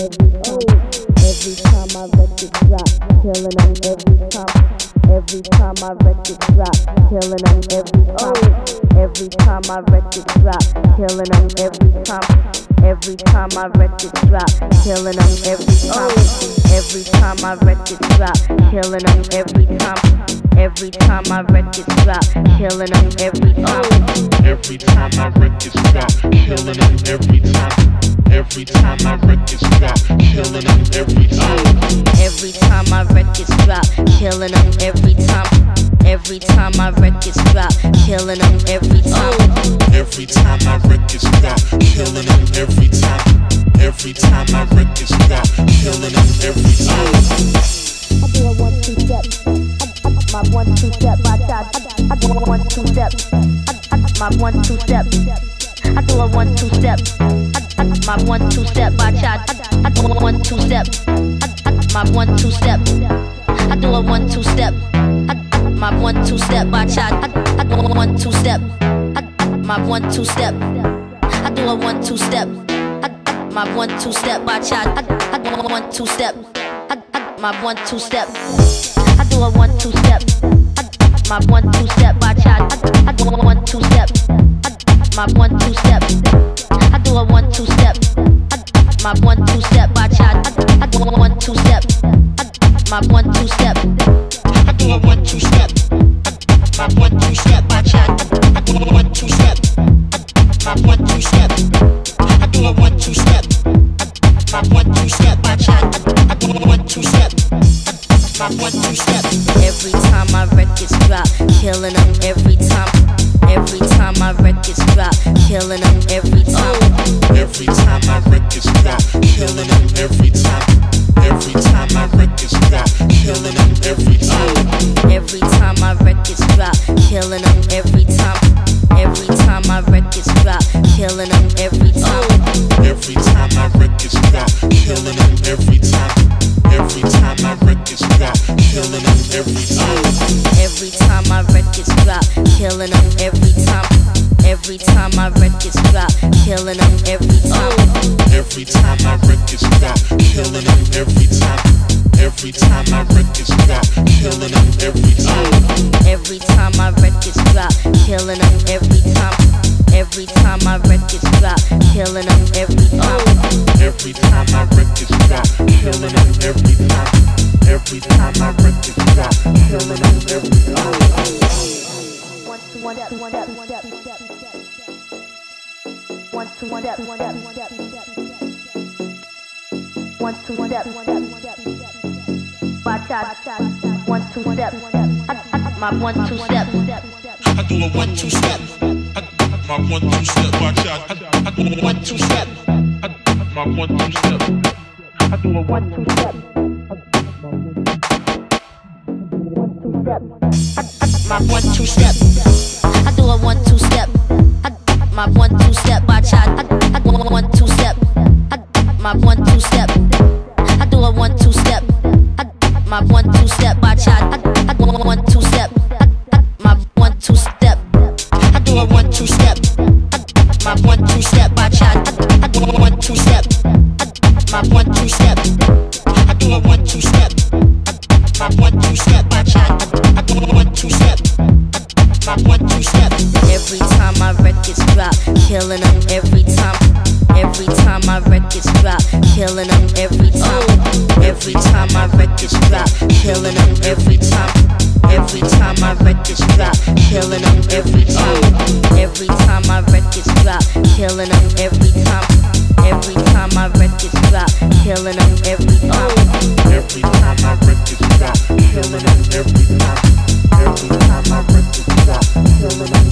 Every time my record drop, killing them every time. Every time my record drop, killing them every time. Every time my record drop, killing them every time. Every time my record drop, killing them every time. Every time my record drop, killing them every time. Every time my record drop, killing them every time. Every time my records drop, killing them every time. Every time my records drop, killing them every time. Every time my records drop, killing them every time. Every time my records drop, killing them every time. Every time my records drop, killing them every time. Every time my records drop, killing them every time. I do a 1-2 step. My 1-2 step. I do a 1-2 step. My 1-2 step. I do a 1-2 step. My 1-2 step. I do a 1-2 step. My 1-2 step. I do a 1-2 step. My 1-2 step. I do a 1-2 step. My 1-2 step. I do a 1-2 step. My 1-2 step. I do a 1-2 step. My 1-2 step. I do a 1-2 step. My 1-2 step. I do a 1-2 step. My 1-2 step. I do a 1-2 step. My 1-2 step. I do a 1-2 step. My 1-2 step. I do a 1-2 step. My 1-2 step. I do a 1-2 step. My 1-2 step. I do a 1-2 step. My 1-2 step. I do a 1-2 step. My 1-2 step. Every time my records drop, killing them every time. Every time my records drop, killing them every time. Every time my records drop, killing them every time. Every time my records drop, killing them every time. Every time my records drop, killing them every time. Every time my records drop, killing them every time. Every time my records drop, killing them every time. Every time my records drop, killing them every time. Every time my records drop, killing them every time. Every time my records drop, killing them every time. Every time my records drop, killing them every time. Every time my records drop, killing them every time. Every time my records drop, killing them every time. Every time my records drop, killing them every time. Every time my records drop, killing them every time. Every time my records drop, killing them every time. 1-2 step. 1-2 step. 1-2 step. Watch out. 1-2 step. My 1-2 step. I do a 1-2 step. My 1-2 step. Watch out. I do a 1-2 step. My 1-2 step. I do a 1-2 step. 1-2 step. My 1-2 step. I do a 1-2 step. My 1-2 step. Watch out. I do a 1-2 step. My 1-2 step. I do a 1-2 step. My 1-2 step. Watch out. I do a 1-2 step. My 1-2 step. I do a 1-2 step. My 1-2 step. Watch out. I do a 1-2 step. My 1-2 step. I do a 1-2 step. My 1-2 step. Watch out. I do a 1-2 step. My 1-2 step. Every time my records drop, killing them every time. Every time my records drop, killing them every time. Every time my records drop, killing them every time. Every time my records drop, killing them every time. Every time my records drop, killing them every time. Every time my records drop, killing them every time. Every time my records drop, killing them every time. Every time my records drop, killing them